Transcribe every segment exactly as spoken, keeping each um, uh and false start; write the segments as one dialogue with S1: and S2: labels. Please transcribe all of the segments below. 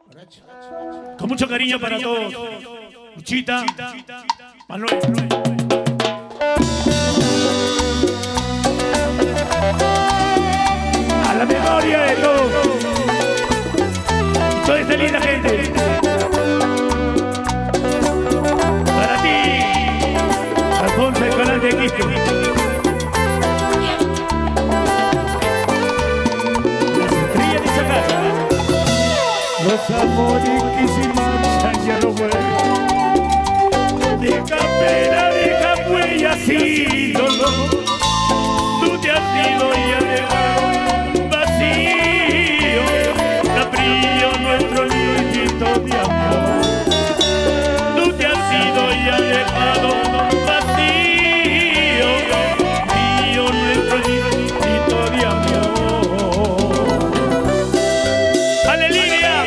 S1: Con mucho cariño para todos. Luchita, Manuel. A la memoria de todos. Toda esta linda gente. Para ti, Alfonso, el canal de Quispe. Las estrellas de esa casa. Los amores que se marchan ya no vuelven. Deja pena, deja huella, sí, dolor. Tú te has ido y has dejado vacío, cabrillo, nuestro niñito de amor. Tú te has ido y has dejado vacío, cabrillo, nuestro niñito de amor. ¡Aleluya!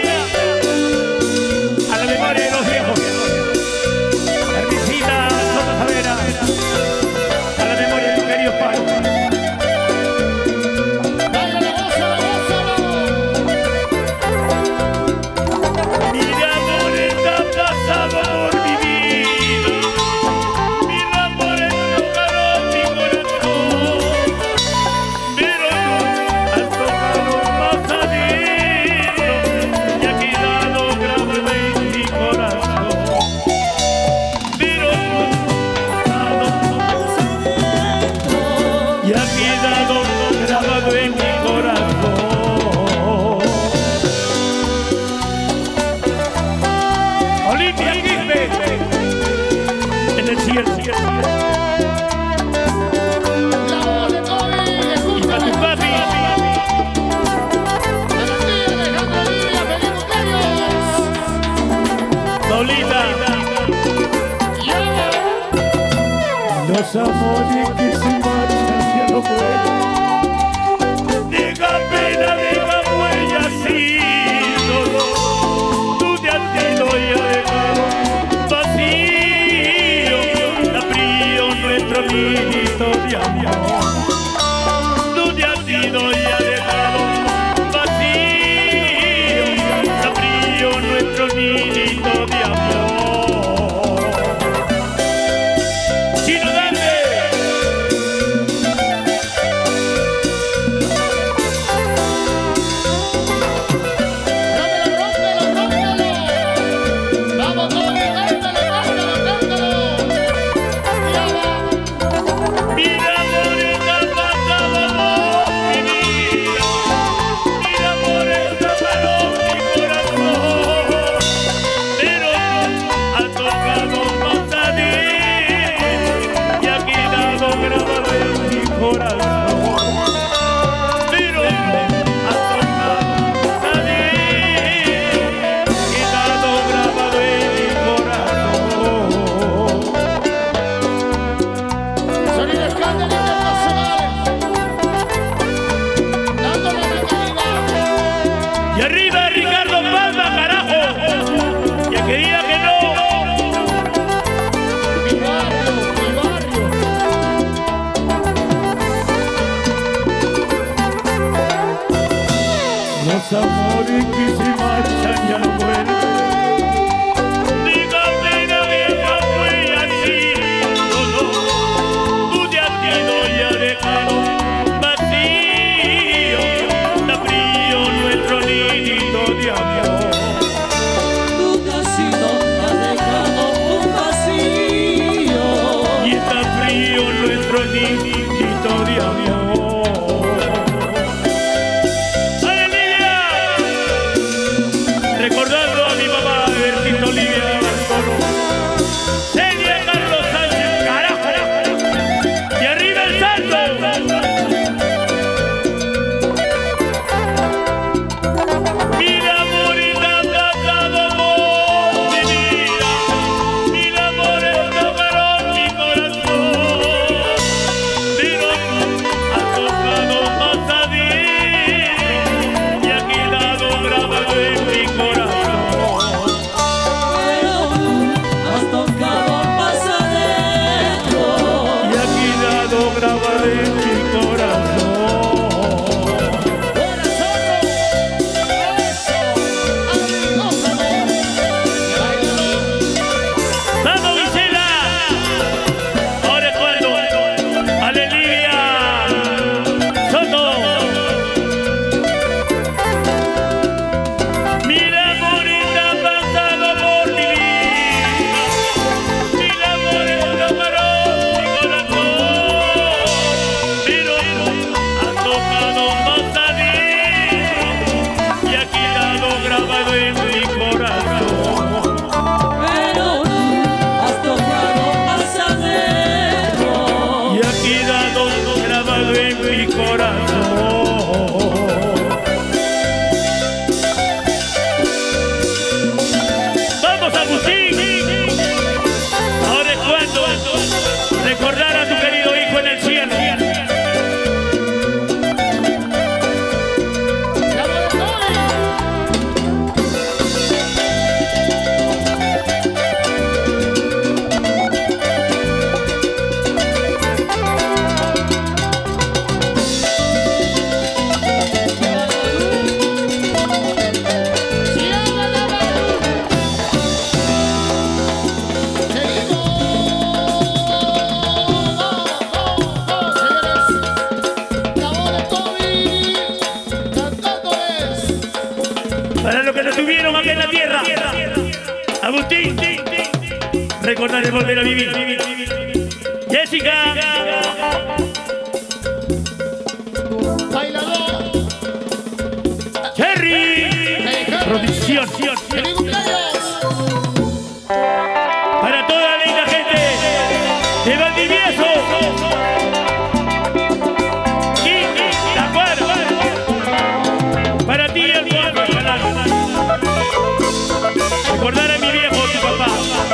S1: A la memoria de los viejos. Ernestina Soto Savera. A la memoria de tus queridos padres. Los amores que se marchan ya no vuelven. Deja pena, deja huella, sí, dolor. Tú te has ido y has dejado vacío, cabrillo, nuestro niñito de amor. Tú te has ido y has dejado vacío, cabrillo, nuestro niñito de amor. Los amores que se marchan ya no vuelven. Deja pena, deja huella, sí, dolor. Tú te has ido y has dejado vacío, cabrillo, nuestro niñito de amor.
S2: Tú te has ido y has dejado un vacío.
S1: Y está frío nuestro niñito de amor. Recordando a mi mamá, Bertito Olivia Bartolo, Celia Carlos Sánchez, carajo, y arriba el santo. Mira, amorita, tratado por mi vida, mira, amor, tocaron mi corazón, pero Para los que no estuvieron acá en la tierra, Agustín, recordar es volver a vivir. Jessica,
S3: bailador.
S1: Cherry, producción.
S3: ¡Feliz cumpleaños!
S1: Para toda la linda gente de Valdivieso, Quique, Tacuaro, para ti el cuarto, recordar a mi viejo, tu papá.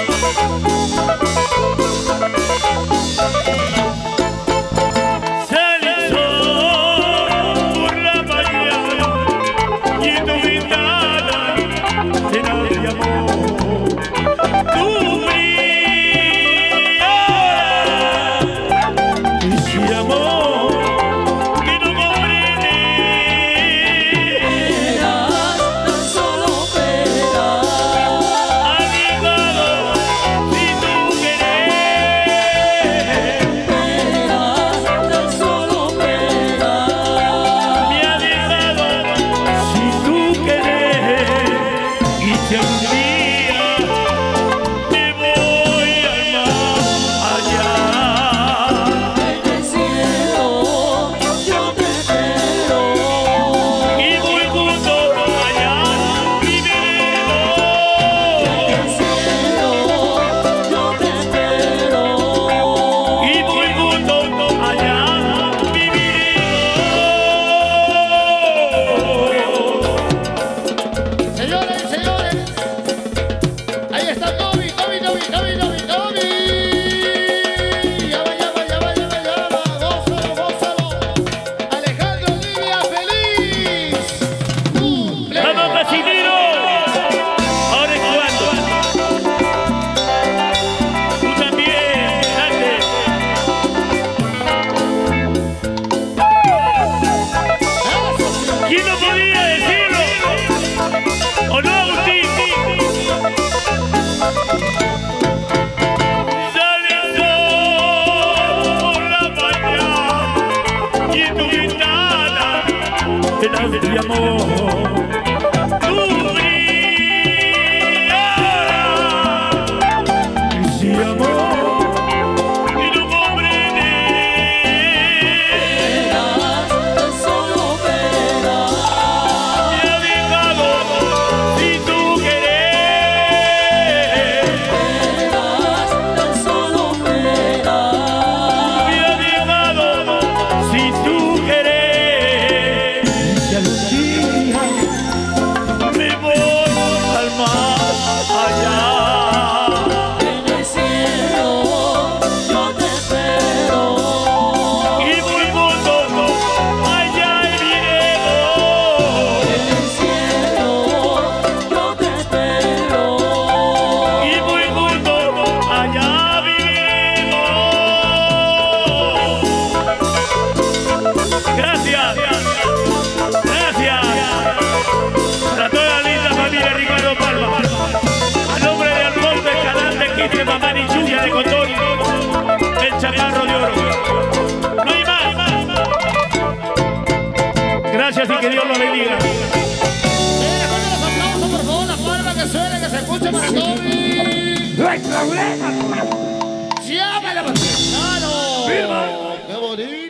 S1: Sale el sol por la mañana y en tu ventana llena de amor. Tú brillas, ese amor que no comprende.
S2: Verás, tan solo verás.
S1: Alejado, si tú querés.
S2: Verás, tan solo verás.
S1: Me ha dejado, si tú querés. Y si un día te voy al más allá.
S2: En el cielo yo te espero.
S1: Y muy junto allá viviremos.
S2: En el cielo yo te espero.
S1: Y muy junto allá viviremos.
S3: Señoras y señores, ahí está Toby, Toby, Toby, Toby, Toby, Toby. Llama, llama, llama, llama, llama. Gózalo, gózalo. Alejandro Olivia, feliz cumpleaños.
S1: ¡Vamos, Casimiro! Ahora es cuando. Tú también, grande. ¿Quién no podía decirlo? ¿O no, Agustín? Sale el sol por la mañana y en tu ventana llena de amor. Tú brillas, ese amor que no comprende.
S2: Verás, tan solo verás.
S1: Me ha dejado, si tú querés.
S2: Verás, tan solo verás.
S1: Me ha dejado, si tú querés. Y algún día me voy al más allá.
S2: En el cielo yo te espero.
S1: Y muy junto allá viviremos.
S2: En el cielo yo te espero.
S1: Y muy junto allá viviremos. Gracias, gracias para toda la linda familia Ricardo Palma. A nombre de Alfonso Escalante, Quite, Mamán y Lluvia de Cotón, el chaparro de oro. No hay más. Gracias y que Dios los bendiga.
S3: Mira, con los aplausos, por favor, la palma que suene, que se escuche para Toby.
S1: No hay problema.
S3: Llámale, claro. ¡Qué bonito!